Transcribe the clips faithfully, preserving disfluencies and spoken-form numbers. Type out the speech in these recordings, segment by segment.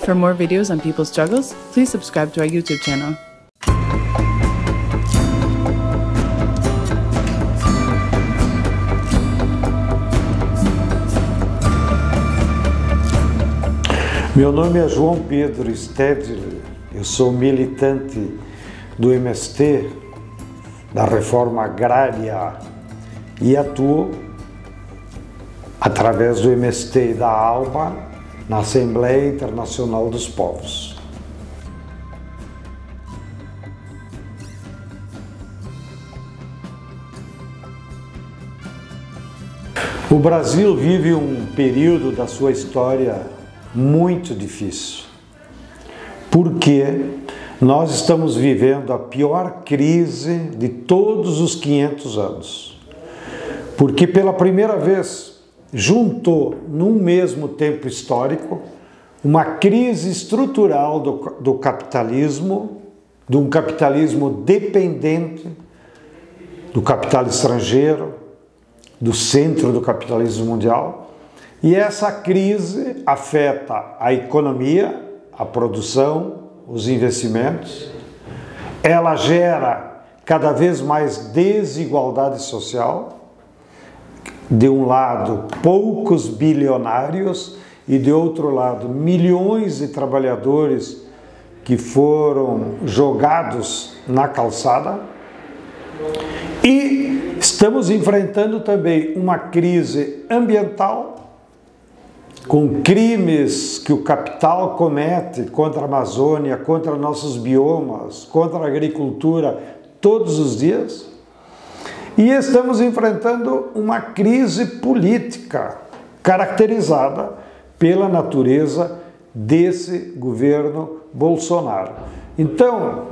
For more videos on people's struggles, please subscribe to our YouTube channel. Meu nome é João Pedro Stedley, eu sou militante do M S T, da Reforma Agrária, e atuo através do M S T e da ALBA na Assembleia Internacional dos Povos. O Brasil vive um período da sua história muito difícil, porque nós estamos vivendo a pior crise de todos os quinhentos anos, porque pela primeira vez juntou num mesmo tempo histórico uma crise estrutural do, do capitalismo, de um capitalismo dependente do capital estrangeiro, do centro do capitalismo mundial. E essa crise afeta a economia, a produção, os investimentos. Ela gera cada vez mais desigualdade social. De um lado, poucos bilionários e de outro lado, milhões de trabalhadores que foram jogados na calçada. E estamos enfrentando também uma crise ambiental, com crimes que o capital comete contra a Amazônia, contra nossos biomas, contra a agricultura todos os dias. E estamos enfrentando uma crise política caracterizada pela natureza desse governo Bolsonaro. Então,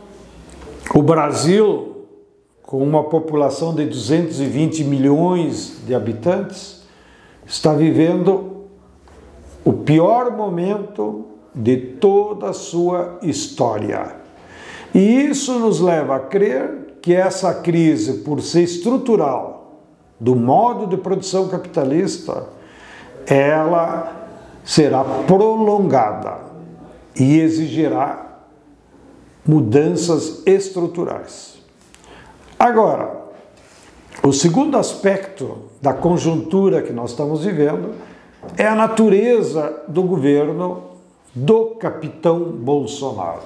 o Brasil, com uma população de duzentos e vinte milhões de habitantes, está vivendo o pior momento de toda a sua história. E isso nos leva a crer que essa crise, por ser estrutural, do modo de produção capitalista, ela será prolongada e exigirá mudanças estruturais. Agora, o segundo aspecto da conjuntura que nós estamos vivendo é a natureza do governo do capitão Bolsonaro.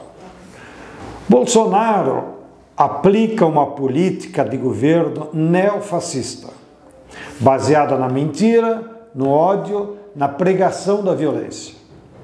Bolsonaro aplica uma política de governo neofascista, baseada na mentira, no ódio, na pregação da violência.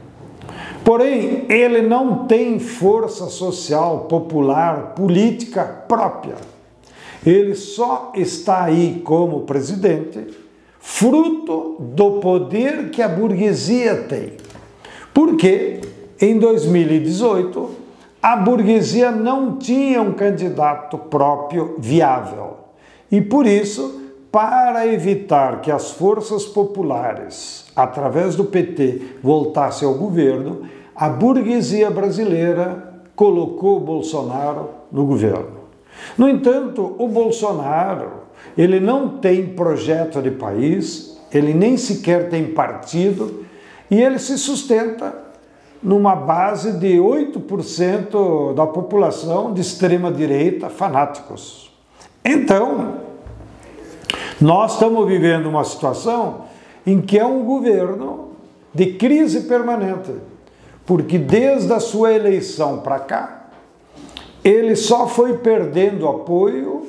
Porém, ele não tem força social, popular, política própria. Ele só está aí como presidente fruto do poder que a burguesia tem. Porque em dois mil e dezoito a burguesia não tinha um candidato próprio viável. E por isso, para evitar que as forças populares, através do P T, voltassem ao governo, a burguesia brasileira colocou Bolsonaro no governo. No entanto, o Bolsonaro, ele não tem projeto de país, ele nem sequer tem partido, e ele se sustenta numa base de oito por cento da população de extrema-direita fanáticos. Então, nós estamos vivendo uma situação em que é um governo de crise permanente, porque desde a sua eleição para cá, ele só foi perdendo apoio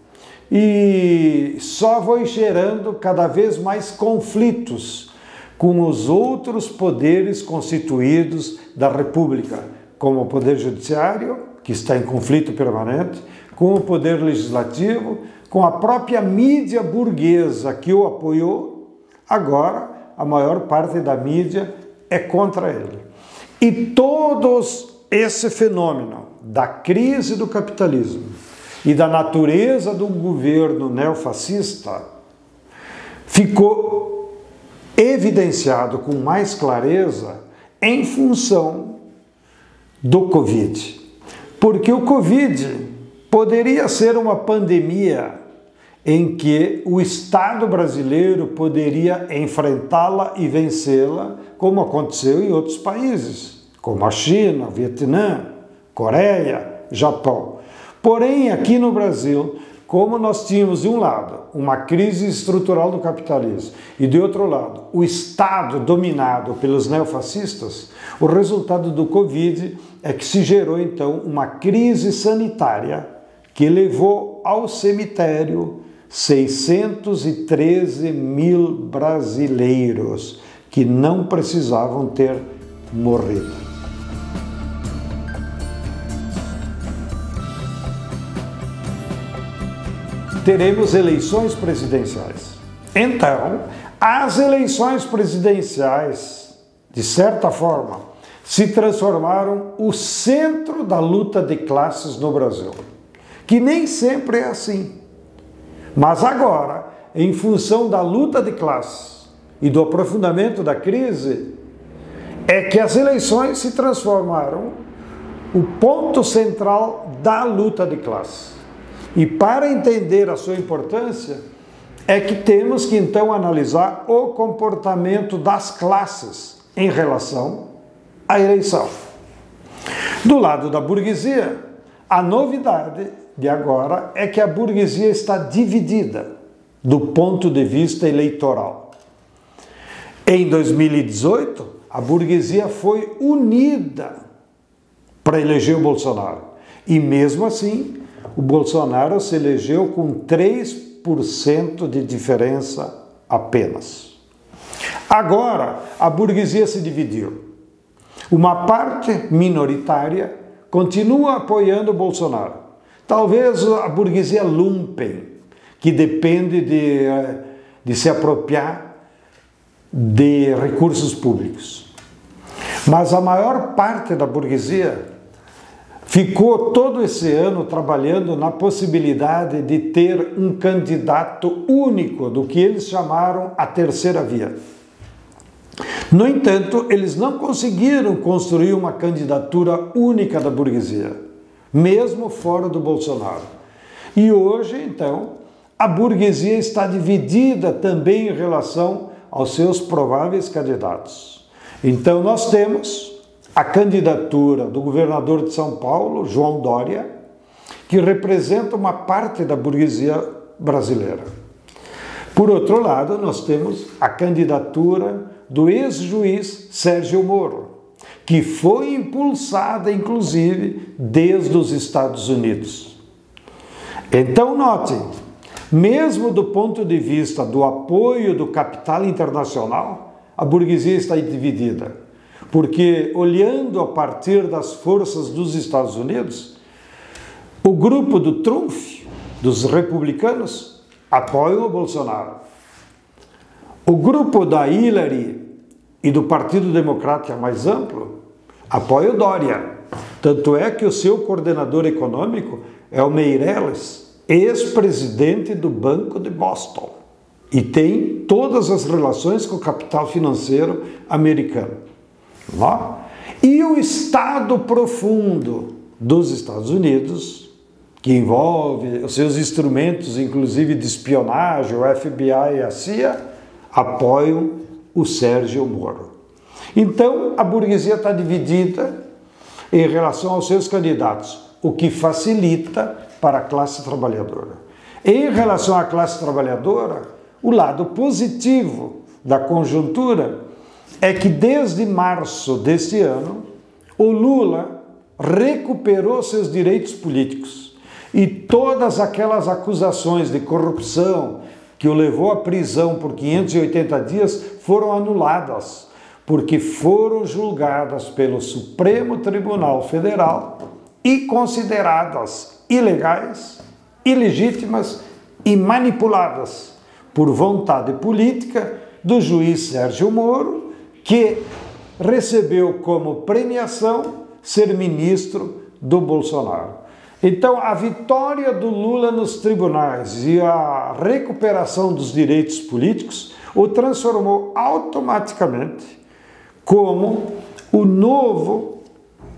e só foi gerando cada vez mais conflitos com os outros poderes constituídos da República, como o Poder Judiciário, que está em conflito permanente, com o Poder Legislativo, com a própria mídia burguesa que o apoiou. Agora, a maior parte da mídia é contra ele. E todos esse fenômeno da crise do capitalismo e da natureza do governo neofascista ficou evidenciado com mais clareza em função do Covid. Porque o Covid poderia ser uma pandemia em que o Estado brasileiro poderia enfrentá-la e vencê-la, como aconteceu em outros países, como a China, Vietnã, Coreia, Japão. Porém, aqui no Brasil, como nós tínhamos, de um lado, uma crise estrutural do capitalismo e, de outro lado, o Estado dominado pelos neofascistas, o resultado do Covid é que se gerou, então, uma crise sanitária que levou ao cemitério seiscentos e treze mil brasileiros que não precisavam ter morrido. Teremos eleições presidenciais. Então, as eleições presidenciais, de certa forma, se transformaram o centro da luta de classes no Brasil, que nem sempre é assim. Mas agora, em função da luta de classes e do aprofundamento da crise, é que as eleições se transformaram o ponto central da luta de classes. E para entender a sua importância, é que temos que então analisar o comportamento das classes em relação à eleição. Do lado da burguesia, a novidade de agora é que a burguesia está dividida do ponto de vista eleitoral. Em dois mil e dezoito, a burguesia foi unida para eleger o Bolsonaro. E mesmo assim, o Bolsonaro se elegeu com três por cento de diferença apenas. Agora, a burguesia se dividiu. Uma parte minoritária continua apoiando o Bolsonaro. Talvez a burguesia lumpen, que depende de, de se apropriar de recursos públicos. Mas a maior parte da burguesia ficou todo esse ano trabalhando na possibilidade de ter um candidato único, do que eles chamaram a terceira via. No entanto, eles não conseguiram construir uma candidatura única da burguesia, mesmo fora do Bolsonaro. E hoje, então, a burguesia está dividida também em relação aos seus prováveis candidatos. Então, nós temos a candidatura do governador de São Paulo, João Dória, que representa uma parte da burguesia brasileira. Por outro lado, nós temos a candidatura do ex-juiz Sérgio Moro, que foi impulsada, inclusive, desde os Estados Unidos. Então, notem, mesmo do ponto de vista do apoio do capital internacional, a burguesia está dividida. Porque, olhando a partir das forças dos Estados Unidos, o grupo do Trump, dos republicanos, apoia o Bolsonaro. O grupo da Hillary e do Partido Democrata mais amplo apoia o Dória. Tanto é que o seu coordenador econômico é o Meirelles, ex-presidente do Banco de Boston, e tem todas as relações com o capital financeiro americano. E o Estado profundo dos Estados Unidos, que envolve os seus instrumentos, inclusive de espionagem, o F B I e a C I A, apoiam o Sérgio Moro. Então, a burguesia está dividida em relação aos seus candidatos, o que facilita para a classe trabalhadora. Em relação à classe trabalhadora, o lado positivo da conjuntura é que desde março deste ano, o Lula recuperou seus direitos políticos e todas aquelas acusações de corrupção que o levou à prisão por quinhentos e oitenta dias foram anuladas, porque foram julgadas pelo Supremo Tribunal Federal e consideradas ilegais, ilegítimas e manipuladas por vontade política do juiz Sérgio Moro, que recebeu como premiação ser ministro do Bolsonaro. Então, a vitória do Lula nos tribunais e a recuperação dos direitos políticos o transformou automaticamente como o novo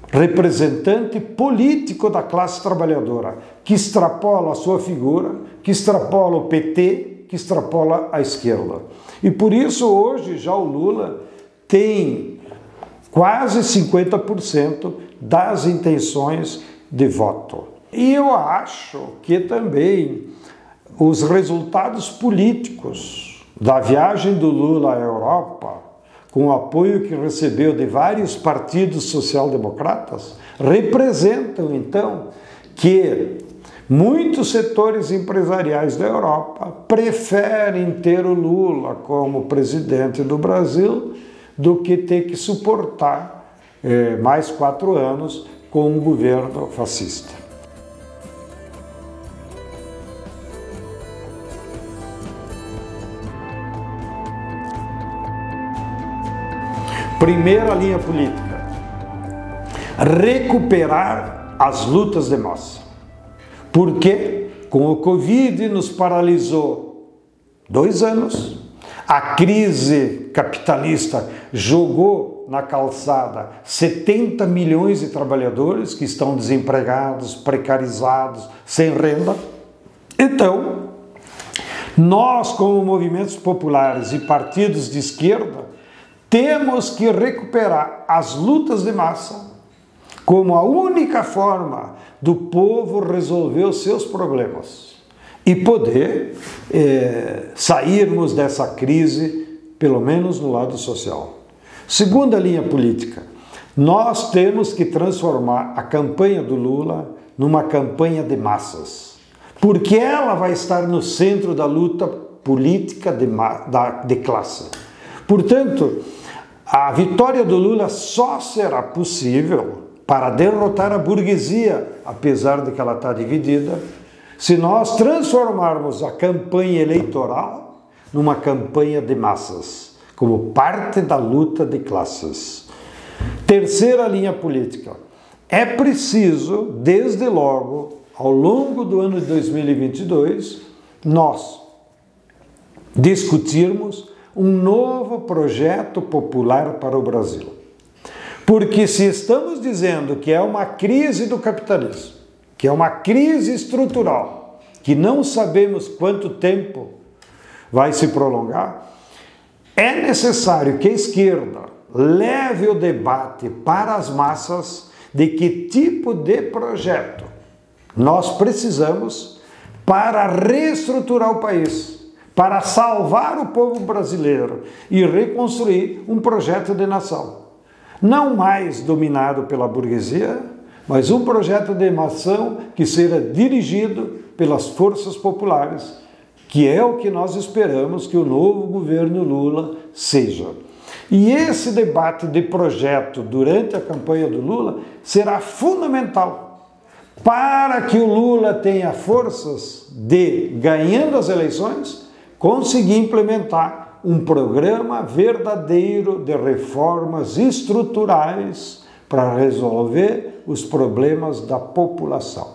representante político da classe trabalhadora, que extrapola a sua figura, que extrapola o P T, que extrapola a esquerda. E por isso hoje já o Lula tem quase cinquenta por cento das intenções de voto. E eu acho que também os resultados políticos da viagem do Lula à Europa, com o apoio que recebeu de vários partidos social-democratas, representam, então, que muitos setores empresariais da Europa preferem ter o Lula como presidente do Brasil do que ter que suportar eh, mais quatro anos com um governo fascista. Primeira linha política: recuperar as lutas de massa. Porque com o Covid nos paralisou dois anos, a crise capitalista jogou na calçada setenta milhões de trabalhadores que estão desempregados, precarizados, sem renda. Então, nós, como movimentos populares e partidos de esquerda, temos que recuperar as lutas de massa como a única forma do povo resolver os seus problemas e poder é, sairmos dessa crise, pelo menos no lado social. Segunda linha política: nós temos que transformar a campanha do Lula numa campanha de massas, porque ela vai estar no centro da luta política de, da, de classe. Portanto, a vitória do Lula só será possível para derrotar a burguesia, apesar de que ela está dividida, se nós transformarmos a campanha eleitoral numa campanha de massas, como parte da luta de classes. Terceira linha política: é preciso, desde logo, ao longo do ano de dois mil e vinte e dois, nós discutirmos um novo projeto popular para o Brasil. Porque se estamos dizendo que é uma crise do capitalismo, que é uma crise estrutural, que não sabemos quanto tempo vai se prolongar, é necessário que a esquerda leve o debate para as massas de que tipo de projeto nós precisamos para reestruturar o país, para salvar o povo brasileiro e reconstruir um projeto de nação. Não mais dominado pela burguesia, mas um projeto de nação que seja dirigido pelas forças populares, que é o que nós esperamos que o novo governo Lula seja. E esse debate de projeto durante a campanha do Lula será fundamental para que o Lula tenha forças de, ganhando as eleições, conseguir implementar um programa verdadeiro de reformas estruturais para resolver os problemas da população.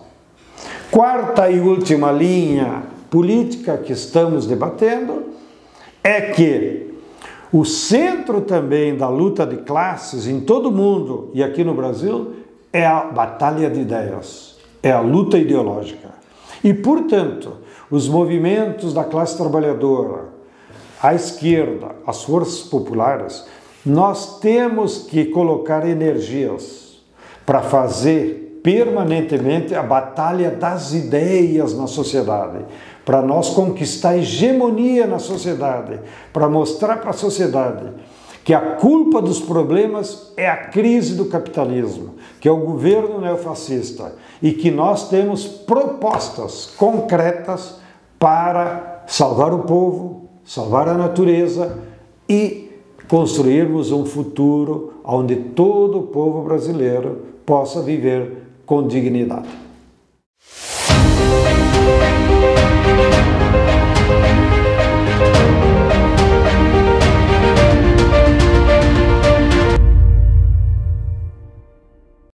Quarta e última linha política que estamos debatendo é que o centro também da luta de classes em todo o mundo e aqui no Brasil é a batalha de ideias, é a luta ideológica. E, portanto, os movimentos da classe trabalhadora, a esquerda, as forças populares, nós temos que colocar energias para fazer permanentemente a batalha das ideias na sociedade, para nós conquistar a hegemonia na sociedade, para mostrar para a sociedade que a culpa dos problemas é a crise do capitalismo, que é o governo neofascista, e que nós temos propostas concretas para salvar o povo, salvar a natureza e construirmos um futuro onde todo o povo brasileiro possa viver com dignidade.